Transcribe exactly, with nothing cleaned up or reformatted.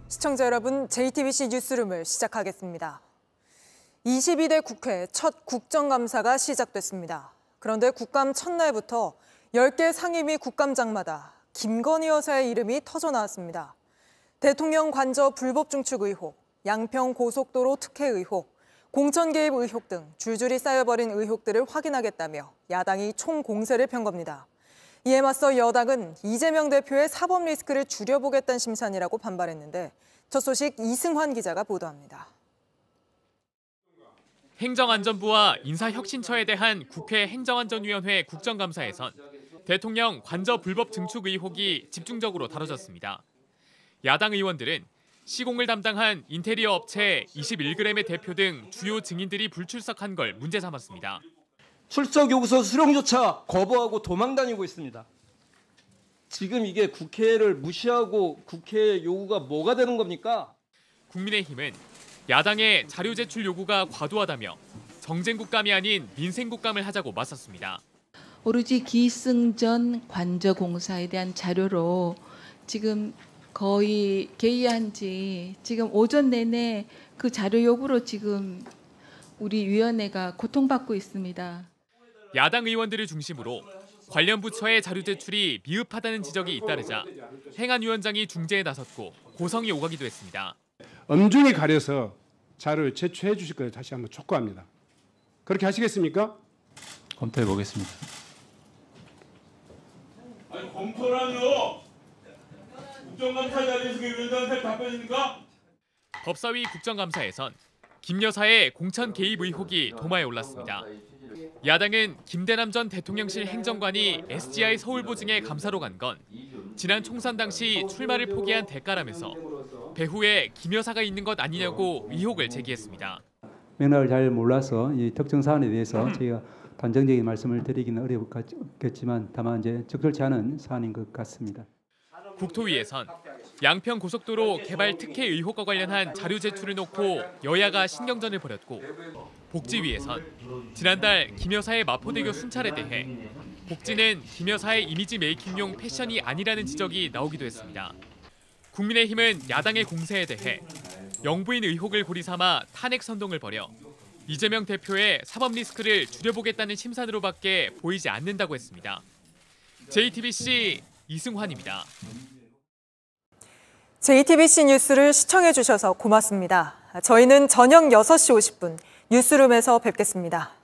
시청자 여러분, 제이티비씨 뉴스룸을 시작하겠습니다. 이십이 대 국회 첫 국정감사가 시작됐습니다. 그런데 국감 첫날부터 열 개 상임위 국감장마다 김건희 여사의 이름이 터져 나왔습니다. 대통령 관저 불법 중축 의혹, 양평 고속도로 특혜 의혹, 공천 개입 의혹 등 줄줄이 쌓여버린 의혹들을 확인하겠다며 야당이 총공세를 편 겁니다. 이에 맞서 여당은 이재명 대표의 사법 리스크를 줄여보겠다는 심산이라고 반발했는데 첫 소식 이승환 기자가 보도합니다. 행정안전부와 인사혁신처에 대한 국회 행정안전위원회 국정감사에선 대통령 관저 불법 증축 의혹이 집중적으로 다뤄졌습니다. 야당 의원들은 시공을 담당한 인테리어 업체 이십일 그램의 대표 등 주요 증인들이 불출석한 걸 문제 삼았습니다. 출석 요구서 수령조차 거부하고 도망다니고 있습니다. 지금 이게 국회를 무시하고 국회 요구가 뭐가 되는 겁니까? 국민의힘은 야당의 자료 제출 요구가 과도하다며 정쟁국감이 아닌 민생국감을 하자고 맞섰습니다. 오로지 기승전 관저공사에 대한 자료로 지금 거의 개의한 지 지금 오전 내내 그 자료 요구로 지금 우리 위원회가 고통받고 있습니다. 야당 의원들을 중심으로 관련 부처의 자료 제출이 미흡하다는 지적이 잇따르자 행안위원장이 중재에 나섰고 고성이 오가기도 했습니다. 엄중히 가려서 자료를 제출해 주실 것을 다시 한번 촉구합니다. 그렇게 하시겠습니까? 검토해 보겠습니다. 아니 검토라뇨? 국정감사 자리에서 그 위원장한테 답변입니까? 법사위 국정감사에선 김 여사의 공천 개입 의혹이 도마에 올랐습니다. 야당은 김대남 전 대통령실 행정관이 에스지아이 서울 보증에 감사로 간 건 지난 총선 당시 출마를 포기한 대가라면서 배후에 김 여사가 있는 것 아니냐고 의혹을 제기했습니다. 맥락을 잘 몰라서 이 특정 사안에 대해서 저희가 단정적인 말씀을 드리기는 어렵겠지만 다만 이제 적절치 않은 사안인 것 같습니다. 국토위에선 양평 고속도로 개발 특혜 의혹과 관련한 자료 제출을 놓고 여야가 신경전을 벌였고 복지위에선 지난달 김 여사의 마포대교 순찰에 대해 복지는 김 여사의 이미지 메이킹용 패션이 아니라는 지적이 나오기도 했습니다. 국민의힘은 야당의 공세에 대해 영부인 의혹을 고리 삼아 탄핵 선동을 벌여 이재명 대표의 사법 리스크를 줄여보겠다는 심산으로밖에 보이지 않는다고 했습니다. 제이티비씨 이승환입니다. 제이티비씨 뉴스를 시청해 주셔서 고맙습니다. 저희는 저녁 여섯 시 오십 분 뉴스룸에서 뵙겠습니다.